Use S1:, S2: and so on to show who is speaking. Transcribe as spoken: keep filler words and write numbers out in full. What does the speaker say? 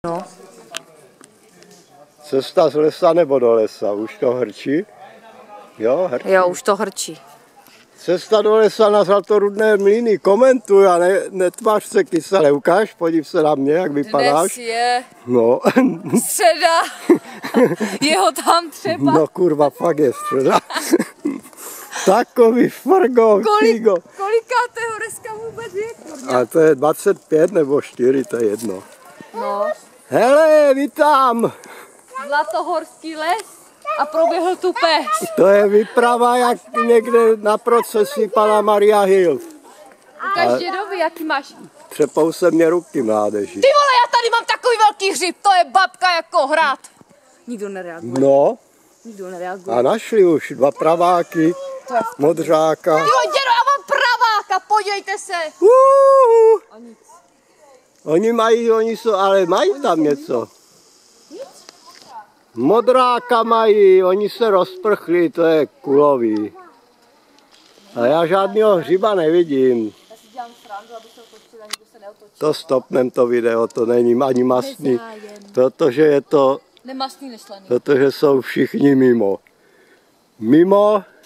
S1: No.
S2: Cesta z lesa nebo do lesa? Už to hrčí? Jo, hrčí.
S1: Jo, už to hrčí.
S2: Cesta do lesa na Zlatorudné mlýny. Komentuj a ne, netvář se kysele. Ukáž, podív se na mě, jak vypadáš.
S1: Dnes je
S2: no.
S1: středa. Jeho tam třeba.
S2: No kurva, fakt je středa. Takový frgo,
S1: Kolik, kolikátého dneska vůbec je? Kurňa?
S2: A to je dvacet pět nebo čtyři, to je jedno.
S1: No.
S2: Hele, vítám.
S1: Zlatohorský les a proběhl tu pes.
S2: To je výprava jak někde na procesi pana Maria Hill.
S1: Ukaž dědovi, jaký máš.
S2: Třepou se mě ruky, mládeži.
S1: Ty vole, já tady mám takový velký hřib, to je babka jako hrad. Nikdo nereaguje.
S2: No.
S1: Nikdo nereaguje.
S2: A našli už dva praváky, modřáka.
S1: Ty vole, dědo, já mám praváka, podívejte se.
S2: Uhu.
S1: A nic.
S2: Oni mají, oni jsou, ale mají
S1: oni
S2: tam něco. Modráka mají, oni se rozprchli, to je kulový. A já žádného hřiba nevidím.
S1: Já si dělám srandu, aby se otočil a nikdo se neotočil.
S2: To stopnem to video, to není ani mastný, protože je to,
S1: Nemastný, neslaný.
S2: protože jsou všichni mimo. Mimo